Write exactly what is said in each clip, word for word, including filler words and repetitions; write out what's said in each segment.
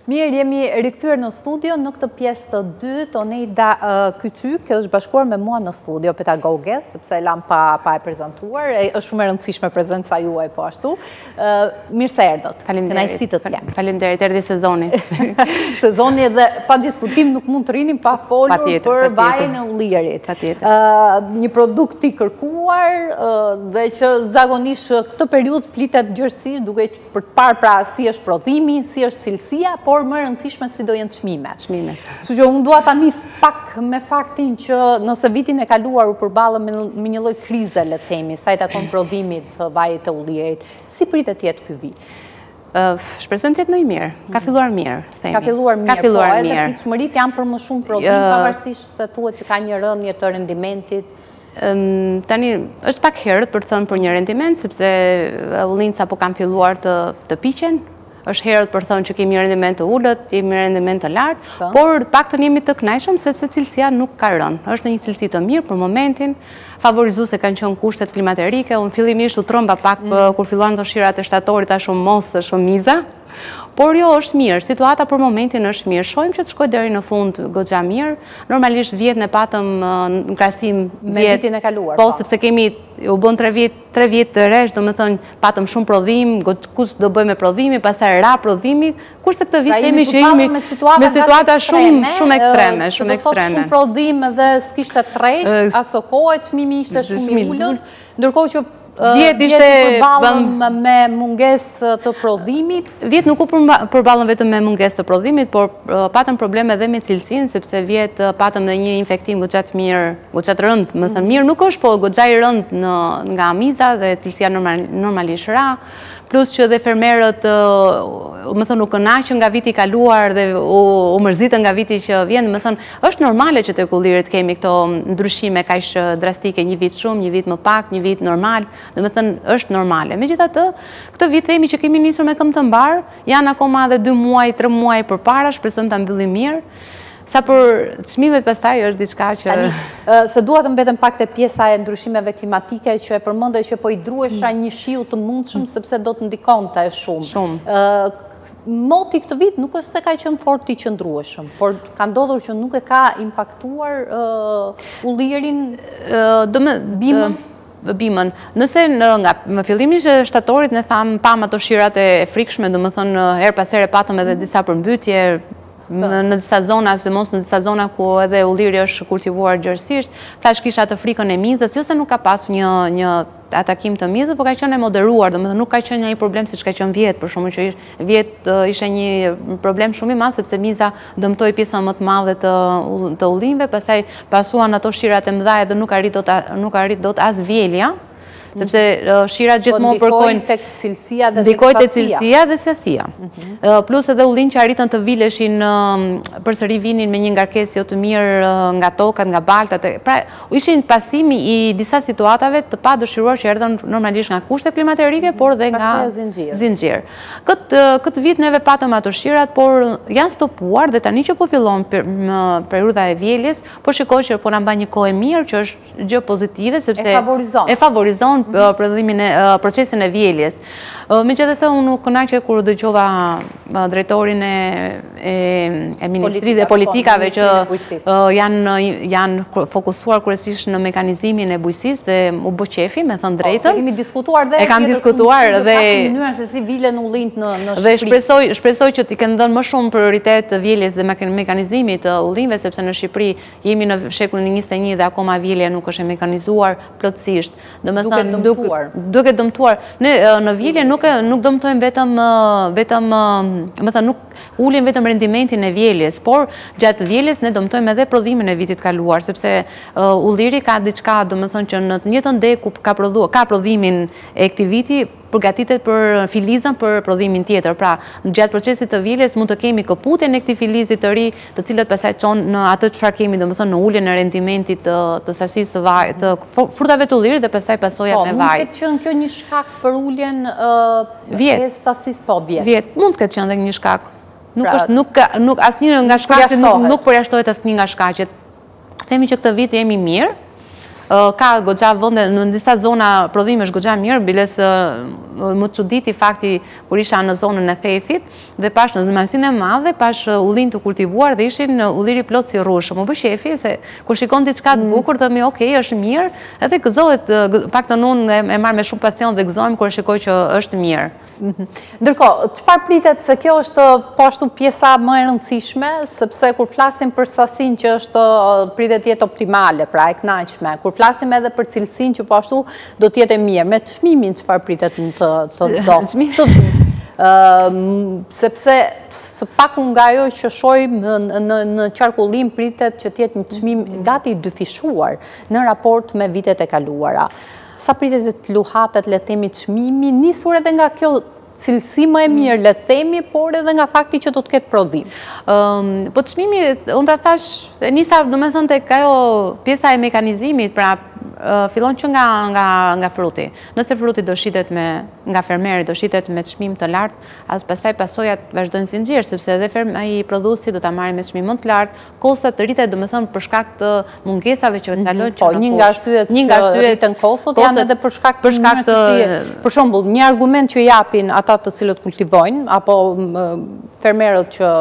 Mirë, jemi rikthyer në studio në këtë pjesë të dytë. Oneida Kyçyk është bashkuar me mua në studio, pedagoge, sepse e lam pa, pa e prezantuar. E, është shumë e rëndësishme prezenca juaj po ashtu. Uh, mirë se erdhët. Faleminderit. Kënaqësi të kem. Faleminderit, erdhi sezoni. Sezoni edhe pa diskutim nuk mund të rinim pa folur pa tjetër, për pa vajin e ullirit. Uh, një produkt i kërkuar uh, dhe që zakonisht këtë periudhë flitet gjërësisht duke për të parë pra si është prodhimi, si është cilësia, por më rëndësishme si do jenë çmimet. Çmimet. Kështu që unë dua ta nis pak me faktin që nëse vitin e kaluar u përballëm me, me një lloj krize, le të themi, sa i takon prodhimit të vajit të ullirit, si pritet të jetë ky vit? Uh, Shpresojmë të jetë më i mirë. Ka filluar mirë, themi. Ka filluar mirë, Ka filluar po, mirë. Edhe pritshmëritë janë për më shumë prodhim, uh, pavarësisht se thuhet që ka një rënje të rendimentit. Um, tani është pak herët për të thënë për një rendiment, sepse ullinjt sapo kanë filluar të, të piqen. Është herët për thënë që kemi rendiment të ullët, kemi rendiment të lartë, Ta. por paktën jemi të kënaqshëm sepse cilësia nuk ka rënë. Është në një cilësi të mirë për momentin, favorizuese kanë qenë kushtet klimaterike. Unë fillimisht u tromba pak mm. kur filluan të shirat e shtatorit, a shumë mos, shumë miza. Por jo, është mirë, situata për momentin është mirë. Shojmë që të shkoj deri në fund goxha mirë. Normalisht vjet ne patëm në krahasim me vitin e kaluar. Po, sepse kemi u bën tre vjet, tre vjet të resh, domethënë patëm shumë prodhim, kush do bëjmë prodhimi, pastaj ra prodhimi, kurse këtë vit kemi që jemi me situata shumë shumë ekstreme, shumë ekstreme. Shumë prodhim edhe s'kishte tregë, aso kohë çmimi ishte shumë i ulët, ndërkohë që Vjet ishte përballëm me mungesë të prodhimit. Vjet nuk u përballëm vetëm me mungesë të prodhimit, por patëm probleme edhe me cilësinë, sepse vjet patëm edhe një infektim goxha të mirë, goxha të rënd, më thënë mirë nuk është, po goxha i rënd në nga miza dhe cilësia normal, normalisht ra, plus që dhe fermerët më thënë u kënaqën nga viti i kaluar dhe u, u mërzitën nga viti që vjen, më thënë është normale që tek ullirit kemi këto ndryshime kaq drastike, një vit shumë, një vit më pak, një vit normal. Dhe me thënë është normale. Megjithatë, këtë vit themi që kemi nisur me këmbë të mbar, janë akoma edhe dy muaj, tre muaj përpara, shpresojmë ta mbyllim mirë. Sa për çmimet pastaj është diçka që Tani, se dua të mbetem pak te pjesa e ndryshimeve klimatike që e përmendë që po i druhesha një shiu të mundshëm sepse do të ndikonte shumë. Shumë. Moti këtë vit nuk është se ka qenë fort i qëndrueshëm, por ka ndodhur që nuk e ka impaktuar ullirin, bimën. Bimën. Nëse nga më fillimi që shtatorit ne tham pam ato shirat e frikshme, do më thënë her pas here patëm edhe disa përmbytje në disa zona, se mos në disa zona ku edhe ulliri është kultivuar gjërësisht, thash kisha të frikën e mizës, jo se nuk ka pasur një, një atakim të mizës, por ka qenë e moderuar, do më thënë nuk ka qenë një problem si që ka qenë vjetë, për shumë që vjetë ishe një problem shumë i madh, sepse miza dëmtoi pjesën më të madhe të, të ullinjve, pastaj pasuan ato shirat e mëdha dhe nuk arrit dot, nuk arrit dot as vjelja, sepse shirat gjithmonë përkojnë tek cilësia dhe ndikojnë tek cilësia dhe sasia. Plus edhe ullinj që arritën të vileshin përsëri vinin me një ngarkesë jo të mirë nga tokat, nga baltat. Pra, ishin pasimi i disa situatave të padëshiruar që erdhën normalisht nga kushtet klimaterike, por dhe nga zinxhir. Këtë këtë vit neve patëm ato shirat, por janë stopuar dhe tani që po fillon periudha e vjeljes, po shikoj që po na mban një kohë mirë, që është gjë pozitive sepse e favorizon. E favorizon prodhimin e procesin e vjeljes. Megjithatë unë u kënaqja kur dëgjova drejtorin e e ministrisë e politikave që janë janë fokusuar kryesisht në mekanizmin e bujqësisë dhe u bë qefi, me thënë drejtën. Kemi diskutuar dhe e kam diskutuar dhe mënyrën se si vilen ullinjt në në Shqipëri. Dhe shpresoj shpresoj që t'i kenë dhënë më shumë prioritet të vjeljes dhe mekanizmit të ullinjve, sepse në Shqipëri jemi në shekullin e njëzet e një dhe akoma vjelja nuk është e mekanizuar plotësisht. Domethënë dëmtuar. Duke dëmtuar. Ne në vjelje nuk nuk dëmtojmë vetëm vetëm, më thënë nuk ulim vetëm rendimentin e vjeljes, por gjatë vjeljes ne dëmtojmë edhe prodhimin e vitit kaluar, sepse ulliri ka diçka, domethënë që në të njëjtën deg ku ka prodhuar, ka prodhimin e këtij viti, përgatitet për filizën për prodhimin tjetër. Pra, gjatë procesit të vjeljes mund të kemi këputjen e këtij filizi të ri, të cilat pastaj çon në atë çfarë kemi, domethënë në uljen e rendimentit të, të sasisë së vaj, të frutave të ullirit dhe pastaj pasojat me vaj. Mund të ketë qenë kjo një shkak për uljen e sasisë po vjet. Vjet, mund të ketë qenë edhe një shkak. Nuk është nuk nuk asnjë nga shkaqet nuk nuk përjashtohet asnjë nga shkaqet. Themi që këtë vit jemi mirë. ka goxha vende në disa zona prodhimi është goxha mirë, biles më çuditi fakti kur isha në zonën e Thethit dhe pash në Zmalcinë e Madhe, pash ullin të kultivuar dhe ishin ulliri plot si rrushë. Më bë shefi se kur shikon diçka të bukur themi okay, është mirë, edhe gëzohet, paktën unë e marr me shumë pasion dhe gëzohem kur shikoj që është mirë. Ndërkohë, çfarë pritet se kjo është po ashtu pjesa më e rëndësishme, sepse kur flasim për sasinë që është pritet të jetë optimale, pra e kënaqshme, kur flasim edhe për cilësinë që po ashtu do të jetë e mirë, me çmimin çfarë pritet në të të do të vit. Sepse së paku nga ajo që shohim në qarkullim pritet që të jetë një çmim gati dyfishuar në raport me vitet e kaluara. Sa pritet të luhatet, le themi, çmimi, nisur edhe nga kjo cilësi më e mirë, le themi, por edhe nga fakti që do të ketë prodhim. Po çmimi, unë ta thash, nisa, do me thënë tek ajo pjesa e mekanizimit, pra fillon që nga, nga, nga fruti. Nëse fruti do shitet me, nga fermeri, do shitet me çmim të lartë, as pastaj pasojat vazhdojnë si nxjerr, sepse edhe ai prodhuesi do ta marrë me çmim më të lartë, kostat rritet, do me thënë, për shkak të mungesave që kalojnë. Po, një nga arsyet që rriten kostot janë edhe për shkak të mënyrës. Për shembull, një argument që japin ata të cilët kultivojnë apo fermerët që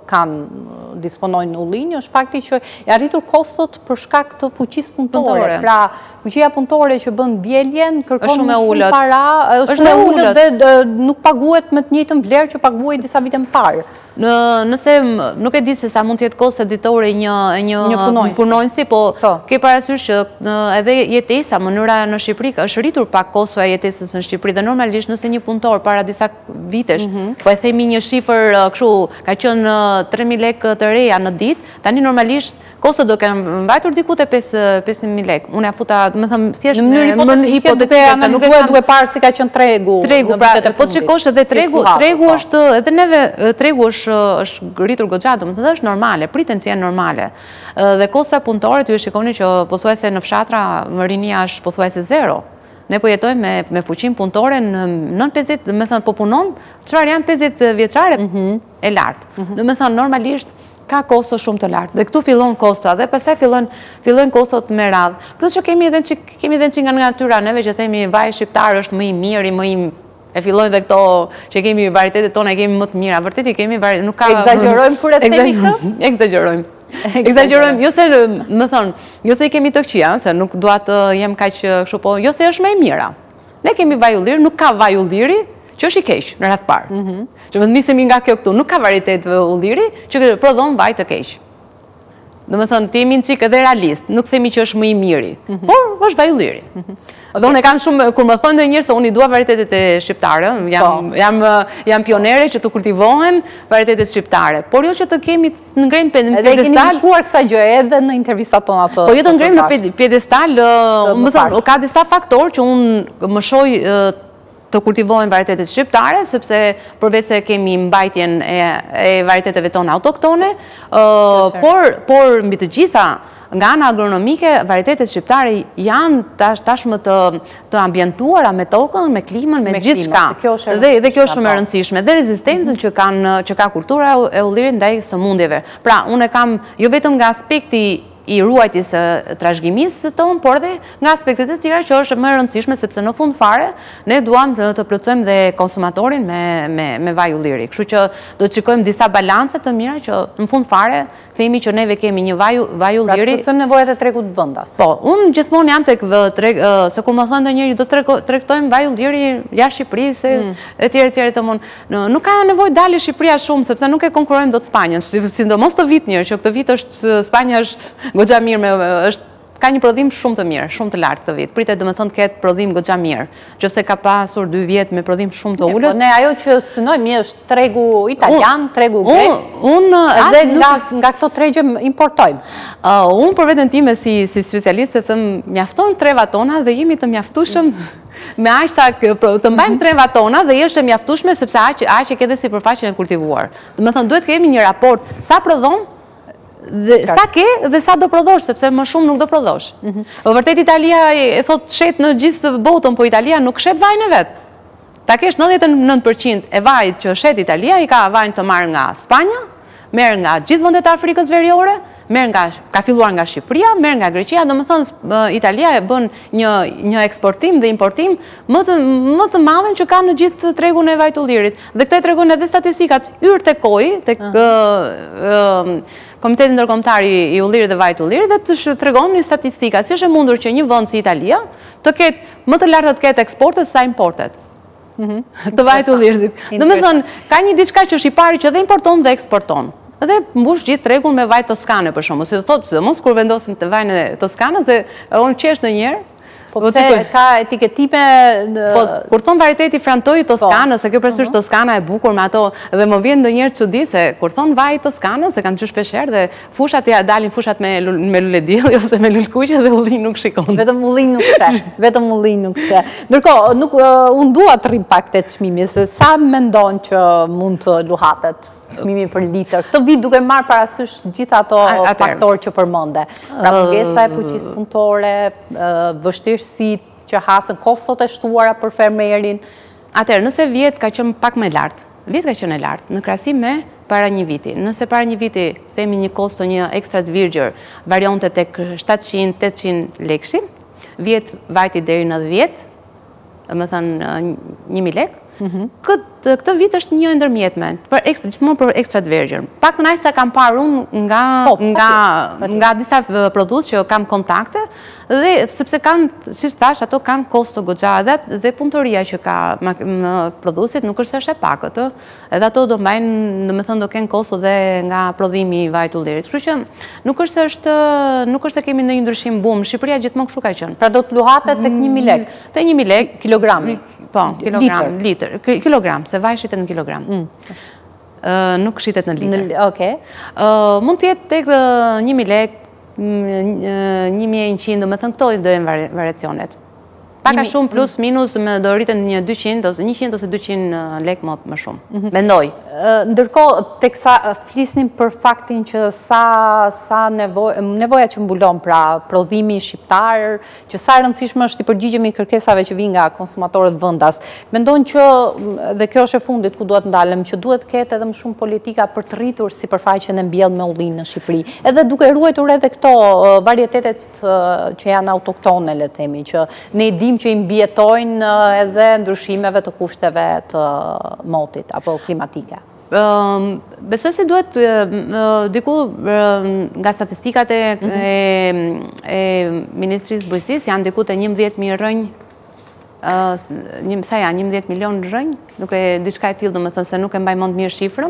kanë disponojnë ullinj është fakti që e arritur kostot për shkak të fuqisë punëtore. Pra, fuqia punëtore që bën bjeljen kërkon shumë para, është me ulët dhe nuk paguhet me të njëjtën vlerë që paguhej disa vite më parë. Nëse nuk e di se sa mund të jetë kosto ditore një një punonjësi, po ke parasysh që edhe jetesa, mënyra në Shqipëri është rritur pak kosto e jetesës në Shqipëri dhe normalisht nëse një punëtor para disa vitesh, po e themi një shifër kështu ka qenë tre mijë lekë të reja në ditë, tani normalisht kosto do kanë mbajtur diku te pesë mijë lekë. Unë ja futa, do të them, thjesht në mënyrë hipotetike, se nuk e duhet parë si ka qenë tregu. Tregu, pra, po shikosh edhe tregu, tregu është edhe neve tregu është është rritur goxha, do të thënë është normale, priten të jenë normale. Dhe kosta punëtore, ju e shikoni që pothuajse në fshatra rinia është pothuajse zero. Ne po jetojmë me, me fuqin punëtore në nën pesëdhjetë, do të thënë po punon, çfarë janë pesëdhjetë vjeçare e lartë. Do të thënë normalisht ka kosto shumë të lartë. Dhe këtu fillon kosta dhe pastaj fillon fillojnë kostot me radhë. Plus që kemi edhe çik kemi edhe çik nga natyra neve që themi vaj shqiptar është më i mirë, më i e fillojnë dhe këto që kemi varietetet tona, kemi më të mira. Vërtet i kemi nuk ka Egzagjerojmë kur e themi këtë? Egzagjerojmë. Egzagjerojmë, jo se më thon, jo se i kemi të këqija, se nuk dua të jem kaq kështu, po jo se është më e mira. Ne kemi vaj ulliri, nuk ka vaj ulliri që është i keq në radh parë. Që më nisemi nga kjo këtu, nuk ka varietet ulliri që prodhon vaj të keq. Do me thënë, ti jemi në qikë edhe realist, nuk themi që është më i miri, por është vaj ulliri. Dhe unë e kam shumë, kur më thënë dhe njërë se unë i dua varietetet e shqiptare, jam pionere që të kultivohen varietetet shqiptare, por jo që të kemi në ngrejmë pjedestal. Edhe e keni mëshuar kësa gjë edhe në intervistat tona të... Po jo të ngrejmë në pjedestal, më thënë, ka disa faktor që unë më shoj të kultivojnë varietetet shqiptare, sepse përveç se kemi mbajtjen e varieteteve tona autoktone, por mbi të gjitha, nga ana agronomike, varietetet shqiptare janë tashmë të ambientuara me tokën, me klimën, me gjithë shka. Dhe kjo është shumë e rëndësishme. Dhe rezistencën që ka kultura e ullirit ndaj sëmundjeve. Pra, unë e kam jo vetëm nga aspekti i ruajtjes së trashëgimisë tonë, por dhe nga aspektet e tjera që është më e rëndësishme, sepse në fund fare ne duam të plotësojmë dhe konsumatorin me vaj ulliri. Kështu që do të shikojmë disa balance të mira që në fund fare themi që neve kemi një vaj ulliri. Pra të plotësojmë nevojat e tregut vendas. Po, unë gjithmonë jam tek treg, se kur më thënë ndonjëri do të tregtojmë vaj ulliri jashtë Shqipërisë e tjerë tjerë të mund. Nuk ka nevojë dalë Shqipëria shumë, sepse nuk e konkurrojmë dot Spanjën, sidomos të vit njërë, që këtë vit është Spanja është goxha mirë, me është ka një prodhim shumë të mirë, shumë të lartë të vit. Pritet do të thonë të ketë prodhim goxha mirë, qëse ka pasur dy vjet me prodhim shumë të ulët. Po ne ajo që synojmë është tregu italian, tregu grek. Unë edhe nga këto tregje importojmë. Unë për veten time si si specialiste them mjafton treva tona dhe jemi të mjaftueshëm me aq sa të mbajmë treva tona dhe është e mjaftueshme sepse aq aq e ke edhe sipërfaqen e kultivuar. Do të thonë duhet kemi një raport sa prodhon sa ke dhe sa do prodhosh, sepse më shumë nuk do prodhosh. Vërtet Italia e thot shet në gjithë botën, po Italia nuk shet vajin e vet. Ta kesh nëntëdhjetë e nëntë përqind e vajit që shet Italia i ka vajin të marrë nga Spanja, merr nga gjithë vendet e Afrikës Veriore, merr nga, ka filluar nga Shqipëria, merr nga Greqia, do më thënë Italia e bën një, një eksportim dhe importim më të, më të madhen që ka në gjithë tregun e vajtullirit. Dhe këtë tregon edhe statistikat yrë të koj, të Komiteti Ndërkombëtar i Ullirit dhe Vajtullirit dhe të tregon një statistika si është e mundur që një vend si Italia të ketë më të lartë të ketë eksportet sa importet. Të vajtullirit. Do me thënë, ka një diçka që është i pari që dhe importon dhe eksporton. Dhe mbush gjithë tregun me vaj toskane për shumë. Si të thotë, se mos kur vendosin të vajnë e Toskana, se unë qesh në njerë. Po pse ka etiketime... Po, kur thonë varieteti Frantoi Toskana, se kjo presysh Toskana e bukur me ato, dhe më vjen ndonjëherë çudi se kur thonë vaj Toskana, se kam qesh shpeshherë dhe fushat ja dalin fushat me me lule dielli ose me lule kuqe dhe ullini nuk shikon. Vetëm ullini nuk sheh, vetëm ullini nuk sheh. Ndërkohë, nuk unë dua të rrim pak te çmimi, se sa mendon që mund të luhatet çmimi për litër. Këtë vit duke marrë parasysh gjithë ato faktorë që përmende. Pra pengesa e fuqisë punëtore, vështirësitë që hasën, kostot e shtuara për fermerin. Atëherë, nëse vjet ka qenë pak më lart, vjet ka qenë e lartë në krahasim me para një viti. Nëse para një viti themi një kosto një extra virgjër varionte tek shtatëqind deri tetëqind lekësh, vjet vajti deri në dhjetë, më thënë një mijë lekë. Këtë, këtë vit është një ndërmjetme, për ekstra, gjithmonë për ekstra të vergjër. Pak të najsa kam parë unë nga, oh, nga, nga disa produs që kam kontakte, dhe sepse kanë, si thash, ato kanë kosto goxha dhe, dhe punëtoria që ka në produsit nuk është është e pakët, edhe ato do mbajnë, do me thënë do kenë kosto dhe nga prodhimi i vajtullirit. Kështu që nuk është është, nuk është se kemi në një ndryshim bum, Shqipëria gjithmonë kështu ka qenë. Pra do të luhatet tek një mijë lekë? Te një mijë lekë. Kilogrami? Po, kilogram, litër. Kilogram, se vaj shitet në kilogram. Nuk shitet në litër. Oke. Mund të jetë tek një mijë lekë, një mijë e njëqind, do me thënë këto i dojnë variacionet. Paka shumë plus minus do rriten një dyqind ose njëqind ose dyqind lekë më shumë. Mendoj. Ndërkohë, teksa flisnim për faktin që sa nevoja që mbulon, pra prodhimi shqiptar, që sa rëndësishme është i përgjigjemi kërkesave që vinë nga konsumatorët vendas. Mendon që, dhe kjo është e fundit ku duhet ndalem, që duhet ketë edhe më shumë politika për të rritur sipërfaqen e mbjellë me ullinë në Shqipëri. Edhe duke ruajtur edhe këto varietetet që janë autoktone, le themi, që ne dim që i mbjetojnë edhe ndryshimeve të kushteve të motit apo klimatike. Besoj se duhet diku nga statistikat e Ministrisë Bujqësisë janë diku të njëmbëdhjetë mijë rënjë, sa janë njëmbëdhjetë milion rënjë, duke diçka e tillë, do me thënë se nuk e mbaj mend mirë shifrën.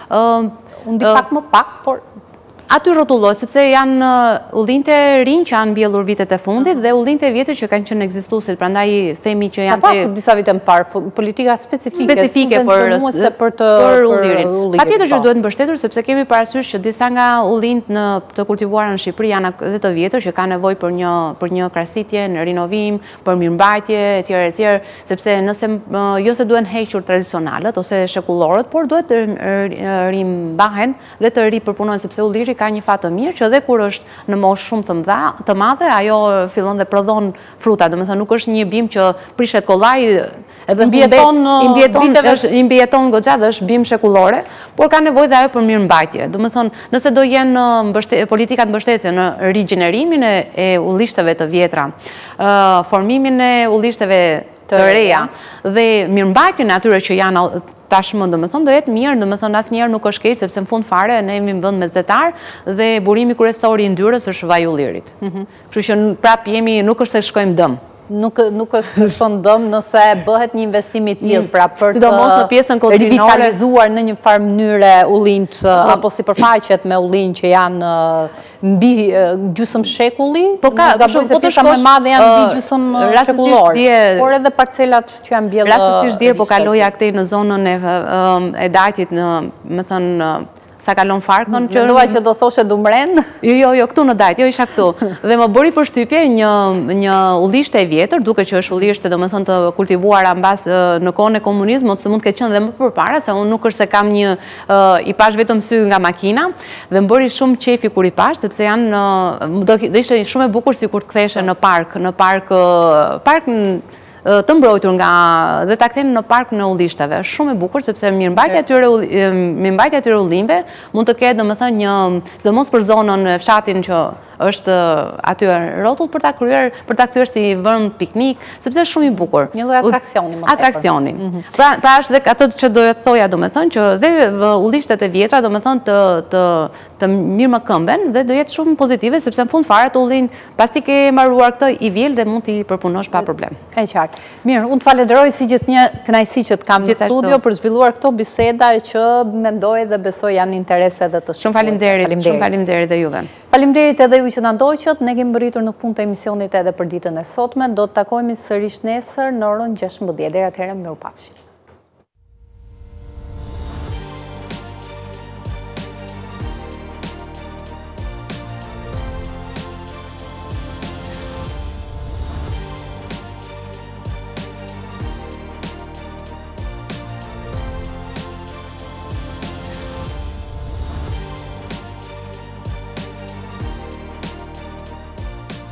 Unë di pak më pak, por aty rrotullohet, sepse janë ullinte rinj që janë mbjellur vitet e fundit dhe ullinte vjetër që kanë qenë ekzistuesit, prandaj themi që janë... Ka pasur disa vite më parë, politika specifike, specifike për ullirin. Patjetër që duhet mbështetur, sepse kemi parasysh që disa nga ullint të kultivuara në Shqipëri janë edhe të vjetër që kanë nevojë për një për një krahasitje, në rinovim, për mirëmbajtje, etj. etj. Sepse nëse jo se duhen hequr tradicionalët ose shekullorët, por duhet të rimbahen dhe të ripërpunohen, sepse ulliri ka një fatë të mirë që edhe kur është në moshë shumë të mëdha, të madhe, ajo fillon dhe prodhon fruta, do të thënë nuk është një bim që prishet kollaj edhe mbjeton i mbjeton goxha dhe është bim shekullore, por ka nevojë dhe ajo për mirëmbajtje. Do të thënë, nëse do jenë politikat mbështetje në rigjenerimin e ullishteve të vjetra, formimin e ullishteve të reja dhe mirëmbajtjen e atyre që janë tashmë, do me thonë, do jetë mirë, do me thonë, asë njerë nuk është keq, sepse në fund fare, ne jemi në vend mesdhetar dhe burimi kryesor i yndyrës është vaji i ullirit. Kështu që prap jemi, nuk është se shkojmë dëm. Nuk është shumë dëm nëse bëhet një investim i tillë, pra për të rivitalizuar në një farë mënyre ullint apo sipërfaqet me ullin që janë mbi gjysmë shekulli, po ka shumë po të shkosh më madhe janë mbi gjysmë shekullor, por edhe parcelat që janë mbjellë. Rastësisht dje po kaloja këtej në zonën e Dajtit, në, më thënë, sa kalon farkën. Mendova që do thoshe Dumren? Jo, jo, jo, këtu në Dajt, jo isha këtu. Dhe më bëri përshtypje një, një ullishte e vjetër, duke që është ullishte, do me thënë, të kultivuara mbas në kohën e komunizmit, se mund të ketë qenë dhe më përpara, se unë nuk është se kam një i pash vetëm sy nga makina, dhe më bëri shumë qefi kur i pash, sepse janë, do ishte shumë e bukur si kur të ktheshe në park, në park, park të mbrojtur nga dhe ta kthejnë në parkun e udhëtishteve. Shumë e bukur sepse mirëmbajtja e tyre mirëmbajtja e tyre udhëtimeve mund të ketë domethënë një, sidomos për zonën e fshatin që është aty rrotull për ta kryer, për ta kthyer si vend piknik, sepse është shumë i bukur. Një lloj atraksioni më tepër. Atraksioni. Pra, pra është dhe ato që doja të thoja domethënë që dhe udhishtet e vjetra domethënë të të të mirë më këmben dhe do jetë shumë pozitive sepse në fund fare të udhin pasi ke mbaruar këtë i vjel dhe mund t'i përpunosh pa problem. E qartë. Mirë, unë të falenderoj si gjithnjë kënaqësi që të kam në studio për zhvilluar këto biseda që mendoj dhe besoj janë interese edhe të shumë. Faleminderit, shumë faleminderit dhe juve. Faleminderit edhe ju që na ndoqët. Ne kemi mbërritur në fund të emisionit edhe për ditën e sotme. Do të takohemi sërish nesër në orën gjashtëmbëdhjetë. Deri atëherë, mirupafshim.